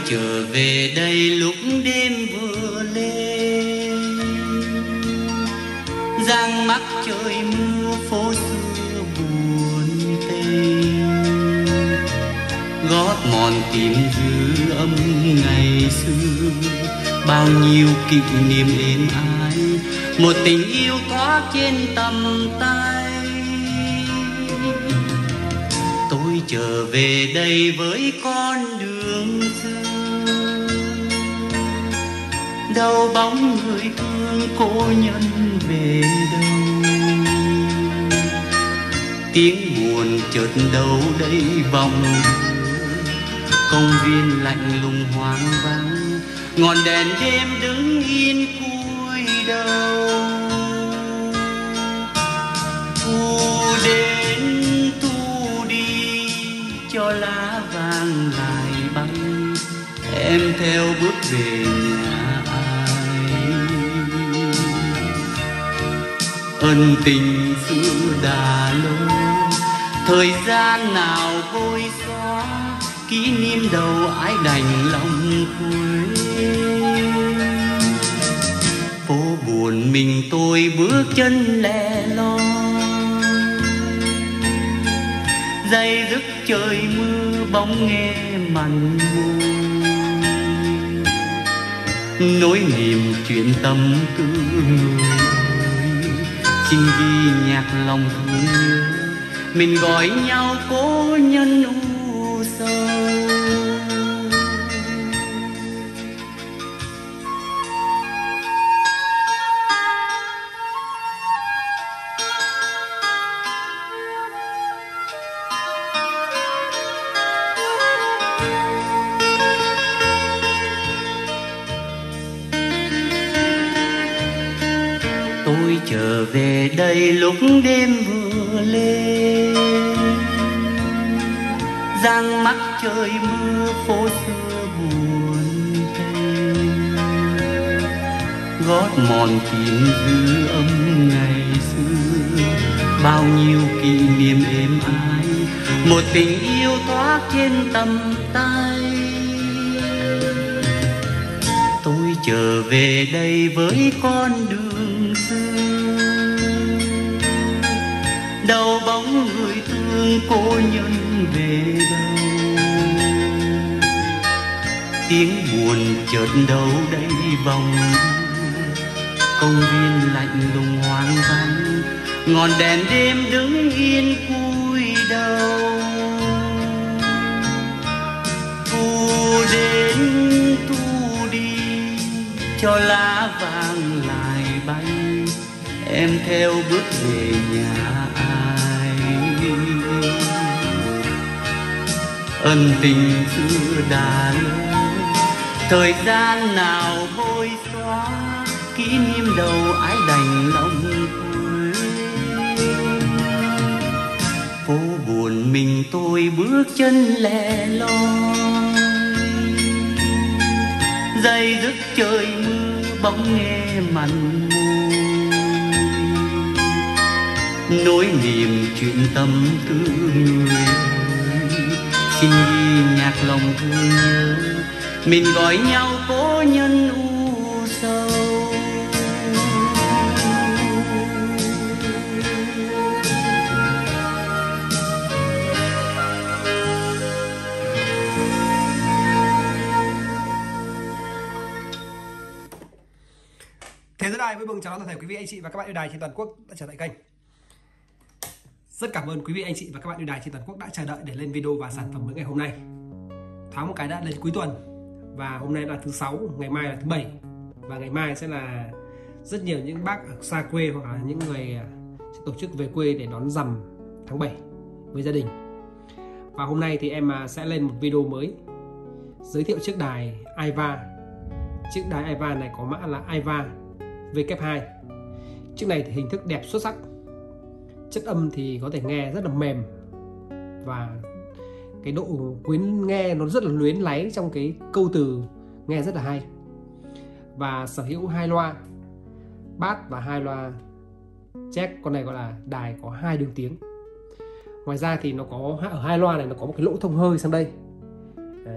trở về đây lúc đêm vừa lên, giăng mắt trời mưa phố xưa buồn tênh, gót mòn tìm dư âm ngày xưa, bao nhiêu kỷ niệm êm ái, một tình yêu thoát trên tầm tay. Tôi trở về đây với con đường xưa, đâu bóng người thương cô nhân về đâu, tiếng buồn chợt đâu đây vòng, công viên lạnh lùng hoang vắng, ngọn đèn đêm đứng yên cúi đầu. Thu đến thu đi cho lá vàng lại bay, em theo bước về nhà ai. Ân tình xưa đã lâu, thời gian nào vội xóa, kỷ niệm đầu ái đành lòng quên. Phố buồn mình tôi bước chân lẻ loi, dây dứt trời mưa bóng nghe mặn môi, nỗi niềm chuyện tâm tư người ơi, xin ghi nhạc lòng thương nhớ, mình gọi nhau cố nhân u sầu. Tôi trở về đây lúc đêm vừa lên, giăng mắt trời mưa phố xưa buồn tênh, gót mòn tìm dư âm ngày xưa, bao nhiêu kỷ niệm êm ái, một tình yêu thoát trên tầm tay. Tôi trở về đây với con đường xưa, đâu bóng người thương cô nhân về đâu, tiếng buồn chợt đâu đây vòng, công viên lạnh lùng hoang vắng, ngọn đèn đêm đứng yên cúi đầu. Thu đến thu đi cho lá vàng lại bay, em theo bước về nhà ai. Ân tình xưa đã lâu, thời gian nào vội xóa, kỷ niệm đầu ái đành lòng quên. Phố buồn mình tôi bước chân lẻ loi, dây dứt trời mưa bóng nghe mặn môi, nỗi niềm chuyện tâm tư người ơi, xin ghi nhạc lòng thương nhớ, mình gọi nhau cố nhân u sầu. Thế giới đài vui mừng chào đón toàn thể quý vị anh chị và các bạn yêu đài trên toàn quốc đã trở lại kênh. Rất cảm ơn quý vị anh chị và các bạn yêu đài trên toàn quốc đã chờ đợi để lên video và sản phẩm mới ngày hôm nay. Thoáng một cái đã lên cuối tuần và hôm nay là thứ sáu, ngày mai là thứ bảy và ngày mai sẽ là rất nhiều những bác ở xa quê hoặc là những người sẽ tổ chức về quê để đón rằm tháng 7 với gia đình. Và hôm nay thì em sẽ lên một video mới giới thiệu chiếc đài Aiva. Chiếc đài Aiva này có mã là Aiva W2. Chiếc này thì hình thức đẹp xuất sắc, chất âm thì có thể nghe rất là mềm và cái độ quyến nghe nó rất là luyến láy trong cái câu từ nghe rất là hay. Và sở hữu 2 loa bass và 2 loa jack. Con này gọi là đài có 2 đường tiếng. Ngoài ra thì nó có ở 2 loa này nó có một cái lỗ thông hơi sang đây. Đấy.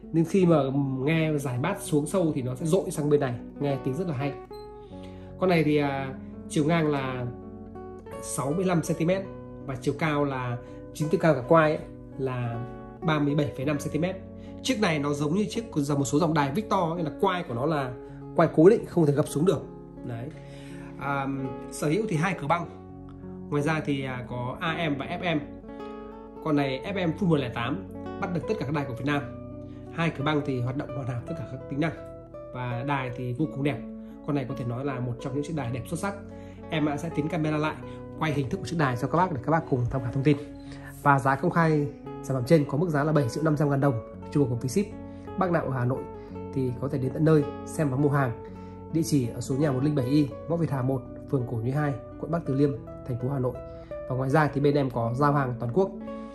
nên khi mà nghe giải bát xuống sâu thì nó sẽ dội sang bên này, nghe tiếng rất là hay. Con này thì chiều ngang là 65 cm và chiều cao là chính từ cao cả quai ấy, là 37,5 cm. Chiếc này nó giống như chiếc một số dòng đài Victor, nên là quai của nó là quai cố định, không thể gập xuống được. Đấy. Sở hữu thì 2 cửa băng. Ngoài ra thì có AM và FM. Con này FM Full 108 bắt được tất cả các đài của Việt Nam. 2 cửa băng thì hoạt động hoàn hảo tất cả các tính năng và đài thì vô cùng đẹp. Con này có thể nói là một trong những chiếc đài đẹp xuất sắc. Em sẽ tiến camera lại quay hình thức của chiếc đài cho các bác để các bác cùng tham khảo thông tin. Và giá công khai sản phẩm trên có mức giá là 7.500.000 đồng, chưa gồm phí ship. Bác nào ở Hà Nội thì có thể đến tận nơi xem và mua hàng. Địa chỉ ở số nhà 107Y, Võ Việt Hà 1, phường Cổ Nhuế 2, quận Bắc Từ Liêm, thành phố Hà Nội. Và ngoài ra thì bên em có giao hàng toàn quốc.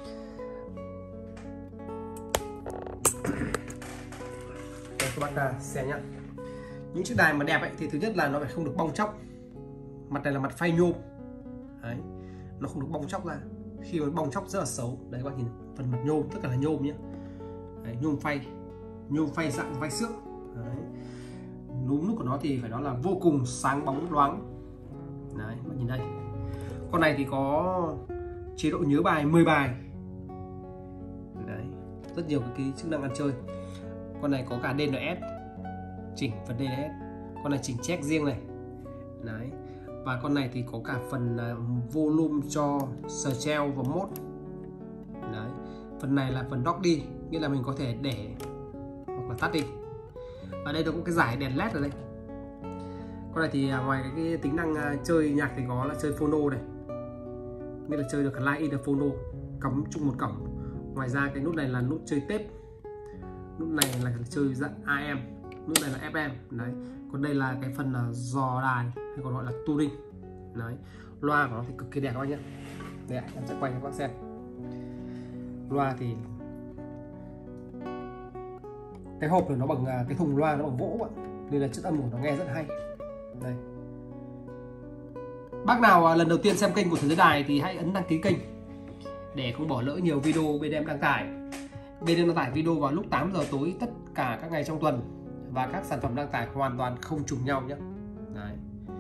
Đây các bác xem nhá. Những chiếc đài mà đẹp ấy thì thứ nhất là nó phải không được bong tróc. Mặt này là mặt phay nhôm. Đấy, nó không được bong tróc ra. Khi mà bong tróc rất là xấu. Đấy các bác nhìn phần mặt nhôm, tất cả là nhôm nhé. Đấy, nhôm phay dạng vai xước. Đấy. Núm nút của nó thì phải nói là vô cùng sáng bóng loáng. Đấy, bạn nhìn đây. Con này thì có chế độ nhớ bài 10 bài. Đấy, rất nhiều cái chức năng ăn chơi. Con này có cả DNS, chỉnh phần DNS. Con này chỉnh check riêng này. Đấy. Và con này thì có cả phần volume cho scale và mode. Đấy. Phần này là phần dock đi, nghĩa là mình có thể để hoặc là tắt đi. Ở đây nó có cái giải đèn led ở đây. Con này thì ngoài cái tính năng chơi nhạc thì có là chơi phono này, nghĩa là chơi được cả line in được phono, cắm chung một cổng. Ngoài ra cái nút này là nút chơi tape, nút này là chơi dạng AM, nút này là FM. Đấy. Còn đây là cái phần dò đài hay còn gọi là tuning. Đấy. Loa của nó thì cực kỳ đẹp các bác nhé. Đây ạ, em sẽ quay cho các bác xem. Loa thì cái hộp này nó bằng cái thùng loa nó bằng gỗ ạ, nên là chất âm của nó nghe rất hay. Đây. Bác nào lần đầu tiên xem kênh của Thế Giới Đài thì hãy ấn đăng ký kênh để không bỏ lỡ nhiều video bên em đăng tải. Bên em đăng tải video vào lúc 8 giờ tối tất cả các ngày trong tuần, và các sản phẩm đăng tải hoàn toàn không trùng nhau nhé. Đấy.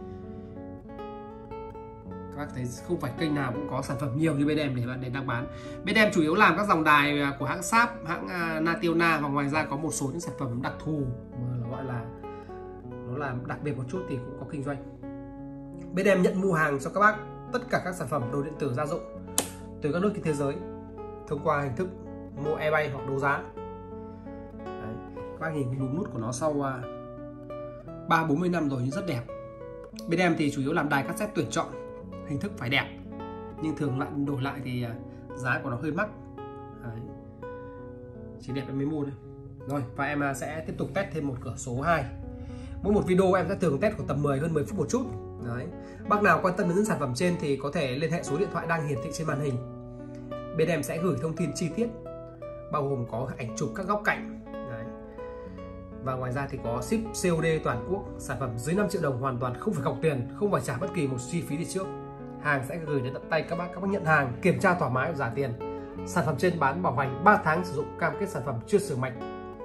Các bác thấy không phải kênh nào cũng có sản phẩm nhiều như bên em để đăng bán. Bên em chủ yếu làm các dòng đài của hãng Sharp, hãng Nationa, và ngoài ra có một số những sản phẩm đặc thù mà gọi là nó làm đặc biệt một chút thì cũng có kinh doanh. Bên em nhận mua hàng cho các bác tất cả các sản phẩm đồ điện tử gia dụng từ các nước trên thế giới thông qua hình thức mua eBay hoặc đấu giá. Đấy. Các bác nhìn cái núm nút của nó sau 30-40 năm rồi nhưng rất đẹp. Bên em thì chủ yếu làm đài cassette tuyển chọn, hình thức phải đẹp, nhưng thường lại đổi lại thì giá của nó hơi mắc. Đấy. Chỉ đẹp em mới mua thôi. Rồi, và em sẽ tiếp tục test thêm một cửa số 2. Mỗi một video em sẽ thường test khoảng tầm hơn 10 phút một chút. Đấy. Bác nào quan tâm đến những sản phẩm trên thì có thể liên hệ số điện thoại đang hiển thị trên màn hình. Bên em sẽ gửi thông tin chi tiết, bao gồm có ảnh chụp các góc cạnh. Đấy. Và ngoài ra thì có ship COD toàn quốc, sản phẩm dưới 5 triệu đồng hoàn toàn không phải cọc tiền, không phải trả bất kỳ một chi phí gì trước. Hàng sẽ gửi đến tận tay các bác nhận hàng, kiểm tra thoải mái và trả tiền. Sản phẩm trên bán bảo hành 3 tháng sử dụng, cam kết sản phẩm chưa sửa mạch.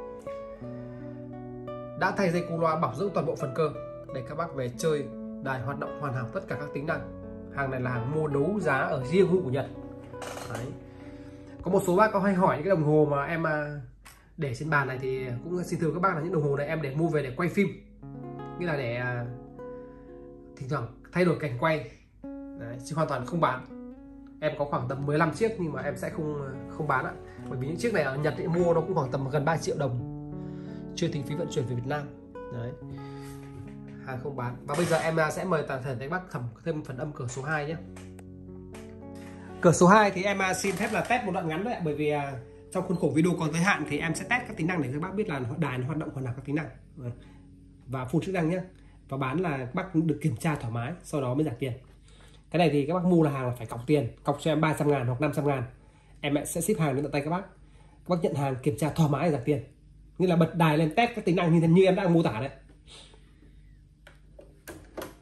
Đã thay dây cu loa, bảo dưỡng toàn bộ phần cơ để các bác về chơi đài hoạt động hoàn hảo tất cả các tính năng. Hàng này là hàng mua đấu giá ở riêng hữu của Nhật. Đấy. Có một số bác có hay hỏi những cái đồng hồ mà em để trên bàn này thì cũng xin thưa các bác là những đồng hồ này em để mua về để quay phim, nghĩa là để thỉnh thoảng thay đổi cảnh quay. Đấy, chứ hoàn toàn không bán. Em có khoảng tầm 15 chiếc nhưng mà em sẽ không bán ạ, bởi vì những chiếc này ở Nhật thì mua nó cũng khoảng tầm gần 3 triệu đồng, chưa tính phí vận chuyển về Việt Nam. Đấy. Hàng không bán. Và bây giờ em sẽ mời toàn thể các bác thẩm thêm phần âm cửa số 2 nhé. Cửa số 2 thì em xin phép là test một đoạn ngắn đấy ạ, bởi vì trong khuôn khổ video còn giới hạn thì em sẽ test các tính năng để các bác biết là đài nó hoạt động hoàn hảo các tính năng và full chức năng nhé. Và bán là các bác được kiểm tra thoải mái, sau đó mới trả tiền. Cái này thì các bác mua là hàng là phải cọc tiền, cọc cho em 300.000 hoặc 500.000, em sẽ ship hàng đến tận tay các bác. Các bác nhận hàng kiểm tra thoải mái trả tiền, như là bật đài lên test các tính năng như em đang mô tả đấy.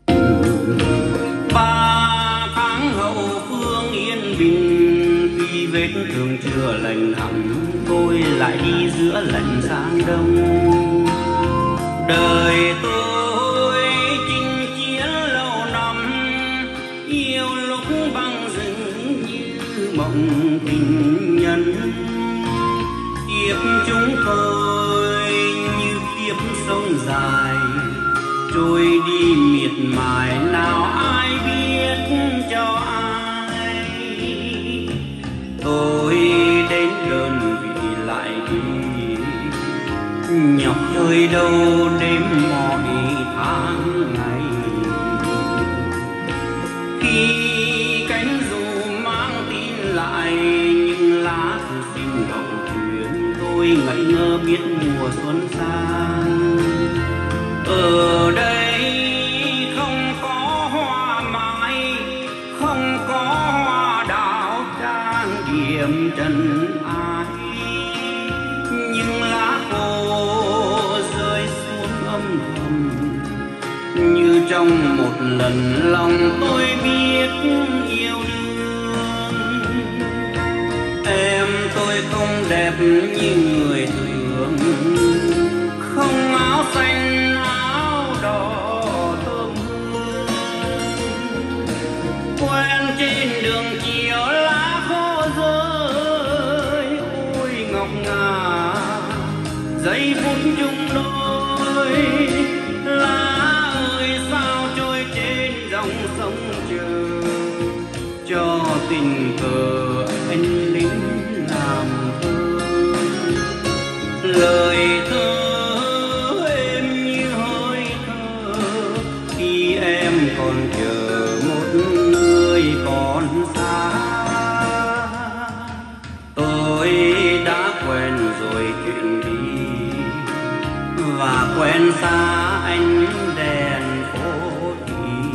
3 tháng hậu phương yên bình, vì vết thương chưa lành hẳn, tôi lại đi giữa lạnh sang đông. Đời tôi chinh chiến lâu năm, yêu lúc băng rừng như mộng tình nhân. Kiếp chúng tôi như kiếp sông dài, trôi đi miệt mài nào ai biết cho ai. Tôi đến đơn vị lại đi, nhọc chơi đâu đêm mọi tháng ngày. Khi cánh dù mang tin lại những lá thư xin hậu thuyền, tôi ngây ngơ biết mùa xuân sang. Ở đây không có hoa mai, không có hoa đào trang điểm trần ai, nhưng lá khô rơi xuống âm thầm, như trong một lần lòng tôi biết yêu đương. Em tôi không đẹp như người thường, không áo xanh áo đỏ thơm hương. Quen trên đường chiều lá khô rơi, ôi ngọc ngà giây phút chung đôi. Lá ơi sao trôi trên dòng sông chờ, cho tình cờ anh lính làm thơ. Lời thơ êm như hơi thở, khi em còn chờ một người còn xa. Tôi đã quen rồi chuyện đi, và quen xa ánh đèn phố thị,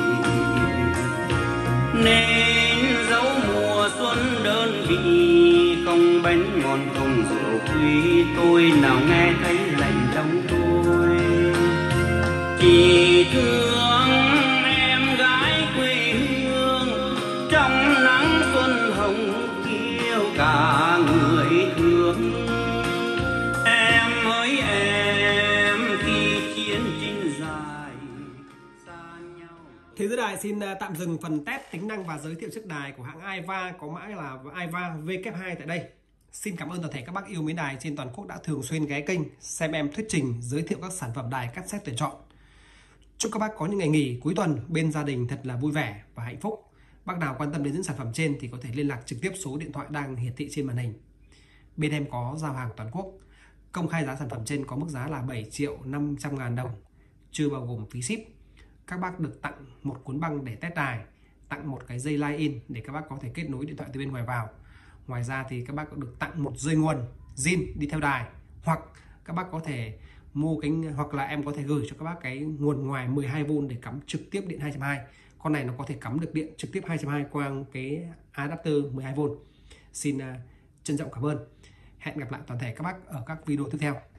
nên dấu mùa xuân đơn vị không bánh ngon không rượu quý, tôi nào nghe thấy lạnh trong tôi. Chỉ thương em gái quê hương, trong nắng xuân hồng kêu cả người thương. Em ơi em, khi chiến tranh dài xa nhau. Thế giới đài xin tạm dừng phần test tính năng và giới thiệu chiếc đài của hãng Aiva có mã là Aiva VK2 tại đây. Xin cảm ơn toàn thể các bác yêu mến đài trên toàn quốc đã thường xuyên ghé kênh xem em thuyết trình giới thiệu các sản phẩm đài cassette tuyển chọn. Chúc các bác có những ngày nghỉ cuối tuần bên gia đình thật là vui vẻ và hạnh phúc. Bác nào quan tâm đến những sản phẩm trên thì có thể liên lạc trực tiếp số điện thoại đang hiển thị trên màn hình. Bên em có giao hàng toàn quốc. Công khai giá sản phẩm trên có mức giá là 7.500.000 đồng, chưa bao gồm phí ship. Các bác được tặng một cuốn băng để test đài, tặng một cái dây line in để các bác có thể kết nối điện thoại từ bên ngoài vào. Ngoài ra thì các bác cũng được tặng một dây nguồn zin đi theo đài, hoặc các bác có thể mua cái, hoặc là em có thể gửi cho các bác cái nguồn ngoài 12V để cắm trực tiếp điện 2.2. Con này nó có thể cắm được điện trực tiếp 2.2 qua cái adapter 12V. Xin trân trọng cảm ơn. Hẹn gặp lại toàn thể các bác ở các video tiếp theo.